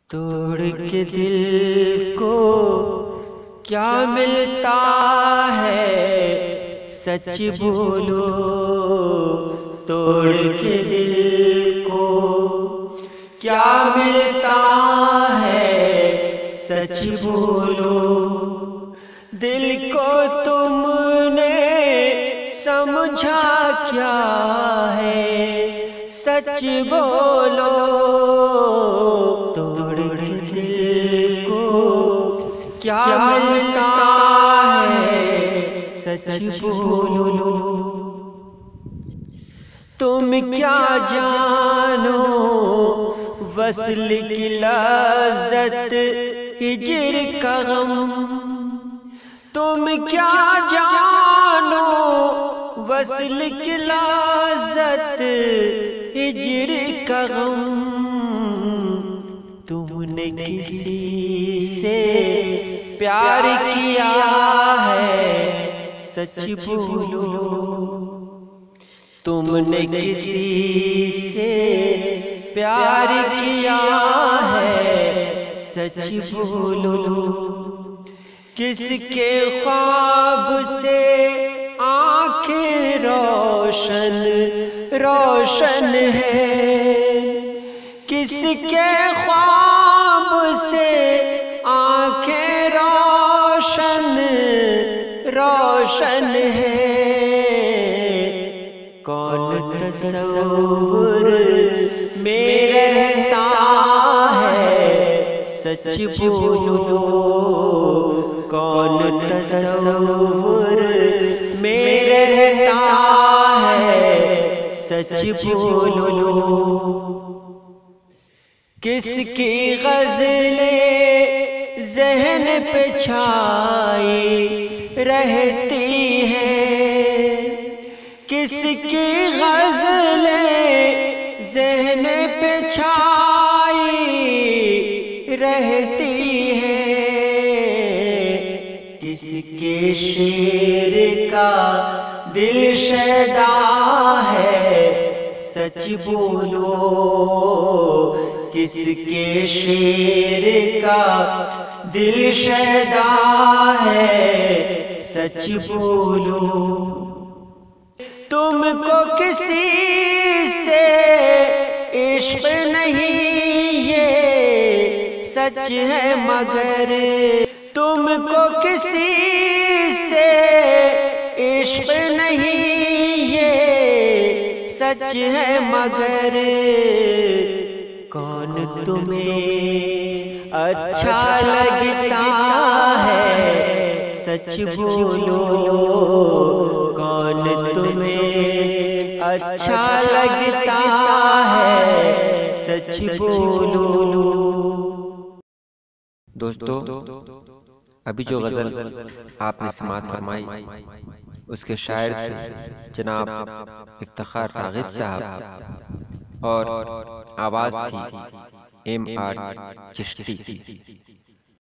तोड़ के दिल को क्या मिलता है, सच बोलो। तोड़ के दिल को क्या मिलता है, सच बोलो। दिल को तुमने समझा क्या है, सच बोलो। तोड़ के दिल को क्या मिलता है, सच बोलो। तुम क्या जानो वस्ल की लज़्ज़त, हिज्र का गम। तुम क्या जानो वस्ल की लज़्ज़त, हिज्र का गम। तुमने किसी से प्यार किया है, सच बोलो। तुमने किसी से प्यार किया है, सच बोलो। किसके ख्वाब से आंखें रोशन रोशन है, किसके ख्वाब से आंखें रोशन रोशन है। कौन तस्वुर में रहता है, सच बोलो। कौन तस्वुर में रहता है, सच बोलो। किसकी गज़लें ज़हन पे छाई रहती हैं, किसकी गज़लें ज़हन पे छाई रहती हैं। किसके शेर का दिल शैदा है, सच बोलो। किसके शेर का दिल शैदा है, सच बोलो। तुमको किसी से इश्क नहीं ये सच है, मगर तुमको किसी से इश्क नहीं ये सच है, मगर कौन तुम्हें अच्छा लगता है, सच बोलो। कौन तुम्हें अच्छा लगता है, सच बोलो। दोस्तों, अभी जो गजल आपने समाअत फरमाई उसके शायर थे जनाब इफ्तिखार राग़िब साहब और आवाज थी M.R. चिश्ती की।